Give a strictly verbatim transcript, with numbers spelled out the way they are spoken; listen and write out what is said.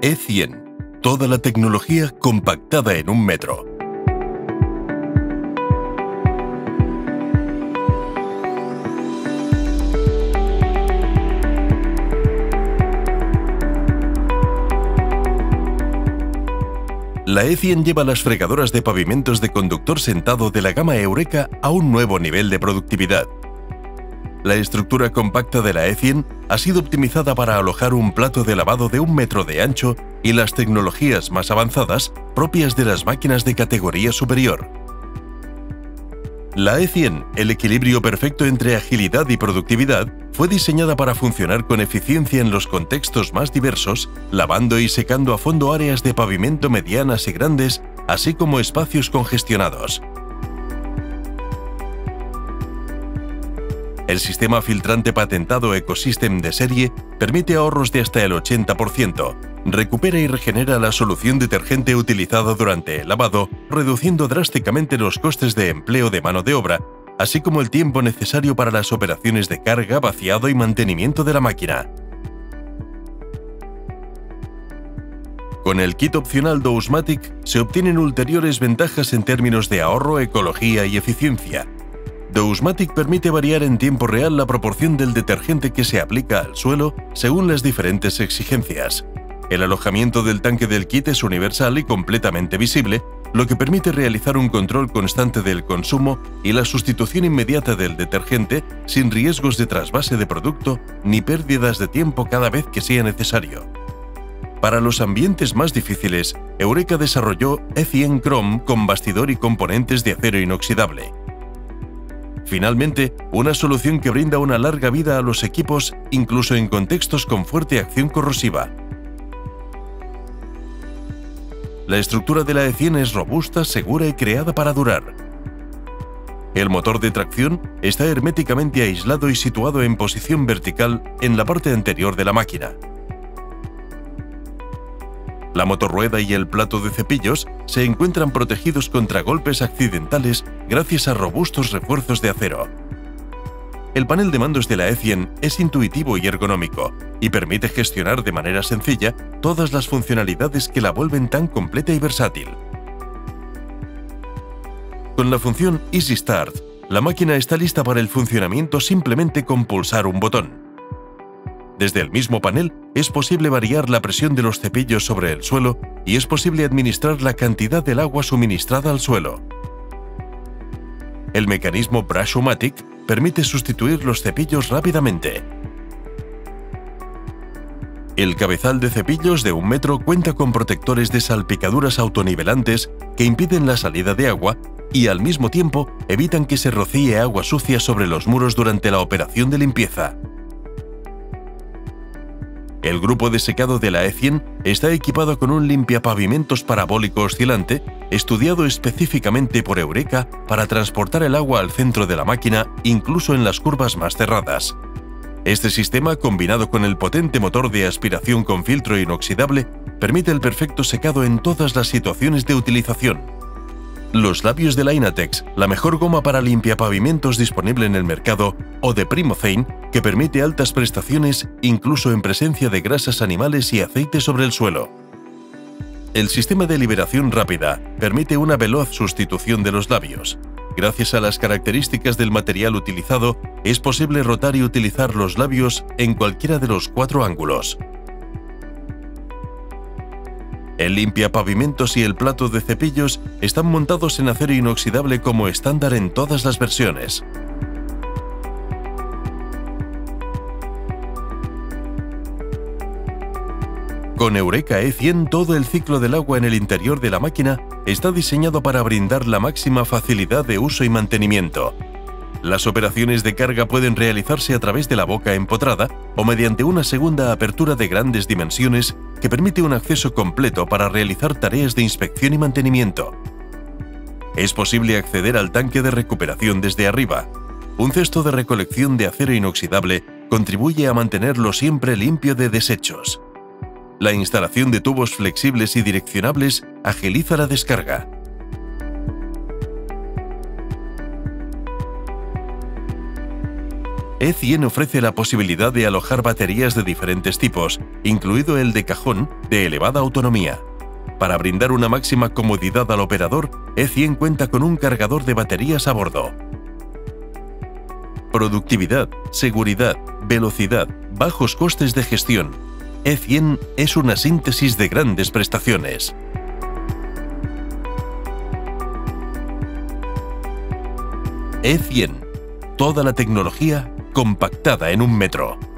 E cien. Toda la tecnología compactada en un metro. La E cien lleva las fregadoras de pavimentos de conductor sentado de la gama Eureka a un nuevo nivel de productividad. La estructura compacta de la E cien ha sido optimizada para alojar un plato de lavado de un metro de ancho y las tecnologías más avanzadas propias de las máquinas de categoría superior. La E cien, el equilibrio perfecto entre agilidad y productividad, fue diseñada para funcionar con eficiencia en los contextos más diversos, lavando y secando a fondo áreas de pavimento medianas y grandes, así como espacios congestionados. El sistema filtrante patentado Ecosystem de serie permite ahorros de hasta el ochenta por ciento, recupera y regenera la solución detergente utilizada durante el lavado, reduciendo drásticamente los costes de empleo de mano de obra, así como el tiempo necesario para las operaciones de carga, vaciado y mantenimiento de la máquina. Con el kit opcional Dousmatic se obtienen ulteriores ventajas en términos de ahorro, ecología y eficiencia. Dousmatic permite variar en tiempo real la proporción del detergente que se aplica al suelo según las diferentes exigencias. El alojamiento del tanque del kit es universal y completamente visible, lo que permite realizar un control constante del consumo y la sustitución inmediata del detergente sin riesgos de trasvase de producto ni pérdidas de tiempo cada vez que sea necesario. Para los ambientes más difíciles, Eureka desarrolló E cien Chrome con bastidor y componentes de acero inoxidable. Finalmente, una solución que brinda una larga vida a los equipos, incluso en contextos con fuerte acción corrosiva. La estructura de la E cien es robusta, segura y creada para durar. El motor de tracción está herméticamente aislado y situado en posición vertical en la parte anterior de la máquina. La motorrueda y el plato de cepillos se encuentran protegidos contra golpes accidentales gracias a robustos refuerzos de acero. El panel de mandos de la E cien es intuitivo y ergonómico y permite gestionar de manera sencilla todas las funcionalidades que la vuelven tan completa y versátil. Con la función Easy Start, la máquina está lista para el funcionamiento simplemente con pulsar un botón. Desde el mismo panel es posible variar la presión de los cepillos sobre el suelo y es posible administrar la cantidad del agua suministrada al suelo. El mecanismo Brush-O-Matic permite sustituir los cepillos rápidamente. El cabezal de cepillos de un metro cuenta con protectores de salpicaduras autonivelantes que impiden la salida de agua y al mismo tiempo evitan que se rocíe agua sucia sobre los muros durante la operación de limpieza. El grupo de secado de la E cien está equipado con un limpiapavimentos parabólico oscilante, estudiado específicamente por Eureka para transportar el agua al centro de la máquina, incluso en las curvas más cerradas. Este sistema, combinado con el potente motor de aspiración con filtro inoxidable, permite el perfecto secado en todas las situaciones de utilización. Los labios de Lynatex, la mejor goma para limpiapavimentos disponible en el mercado, o de Primocane, que permite altas prestaciones incluso en presencia de grasas animales y aceite sobre el suelo. El sistema de liberación rápida permite una veloz sustitución de los labios. Gracias a las características del material utilizado, es posible rotar y utilizar los labios en cualquiera de los cuatro ángulos. El limpiapavimentos y el plato de cepillos están montados en acero inoxidable como estándar en todas las versiones. Con Eureka E cien, todo el ciclo del agua en el interior de la máquina está diseñado para brindar la máxima facilidad de uso y mantenimiento. Las operaciones de carga pueden realizarse a través de la boca empotrada o mediante una segunda apertura de grandes dimensiones que permite un acceso completo para realizar tareas de inspección y mantenimiento. Es posible acceder al tanque de recuperación desde arriba. Un cesto de recolección de acero inoxidable contribuye a mantenerlo siempre limpio de desechos. La instalación de tubos flexibles y direccionables agiliza la descarga. E cien ofrece la posibilidad de alojar baterías de diferentes tipos, incluido el de cajón de elevada autonomía. Para brindar una máxima comodidad al operador, E cien cuenta con un cargador de baterías a bordo. Productividad, seguridad, velocidad, bajos costes de gestión. E cien es una síntesis de grandes prestaciones. E cien. Toda la tecnología compactada en un metro.